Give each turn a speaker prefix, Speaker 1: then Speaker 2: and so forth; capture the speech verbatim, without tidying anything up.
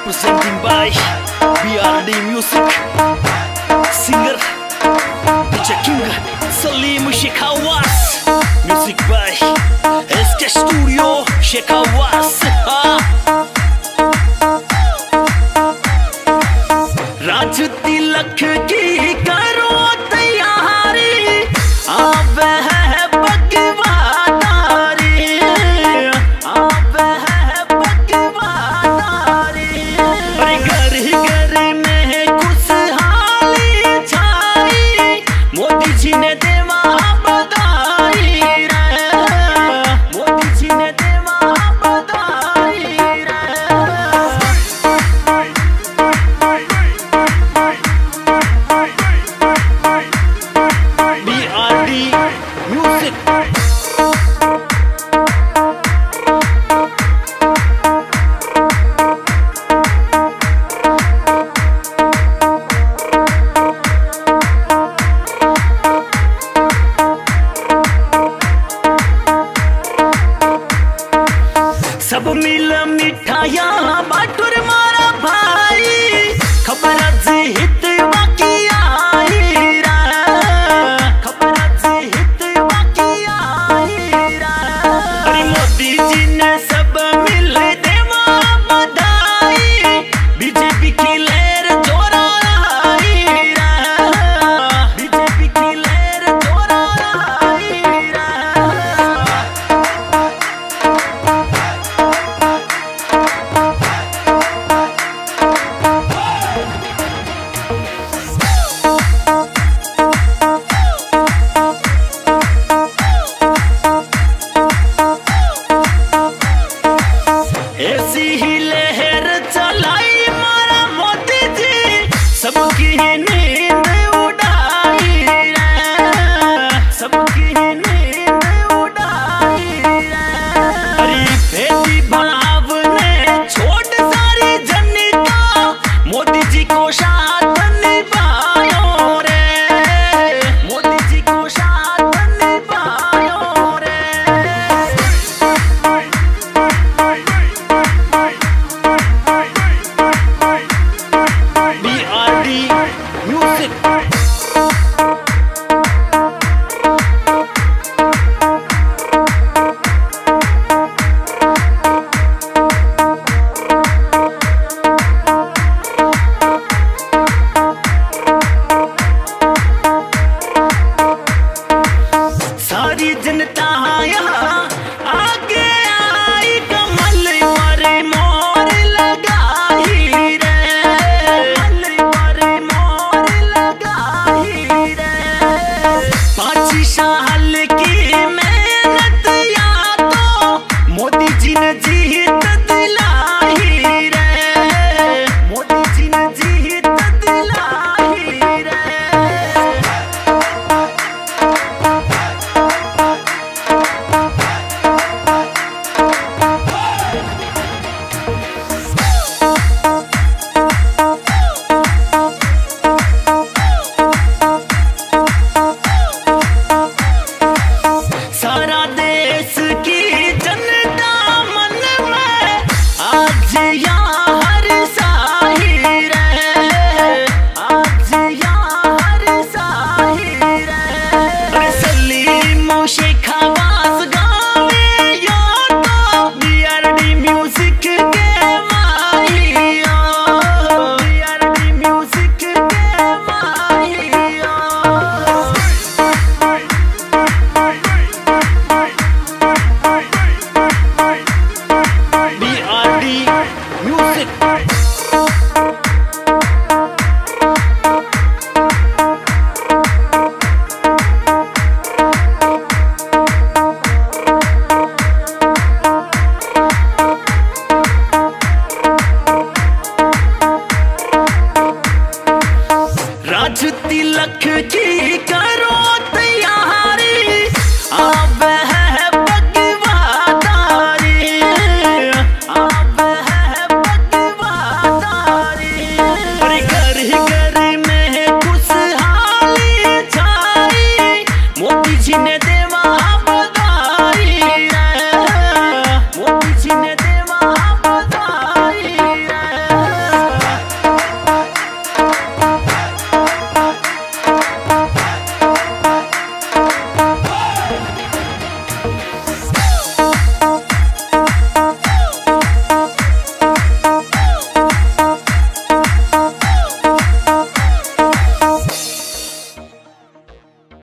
Speaker 1: Representing by B R D Music, singer King Salim Sheikh Hawass, music by S K Studio Sheikh Hawass. Raj Tilak की करो तैयारी, आवे है बगवादारी, आवे है बगवादारी। अरे घर घर में खुशहाली छाई, मोदी जी ने देवा बधाई रे, मोदी जी ने देवा बधाई रे। B R D Music. सब मिल मिठाइयाँ बाटुर मारा भाई, खबर जी हित बाकी आई रा, खबर जी हित बाकी आई रा। अरे मोदी जी ने सब मिल देवा बधाई, बीजेपी की लहर जोरा आई रा, बीजेपी की लहर जोरा आई रा। ऐसी ही लहर चलाई मारा मोदी जी, सबकी नींद उड़ाई रे, सबकी नींद उड़ाई रे। अरे भेदी भाव ने छोड़ सारी जनता, मोदी जी को साथ निभायो रे, मोदी जी को साथ निभायो रे। B R D Music. सारी जनता यहाँ आगे आई, कमल पर मोर लगाई रे, कमल पर मोर लगाई रे। पाँच साल की मैं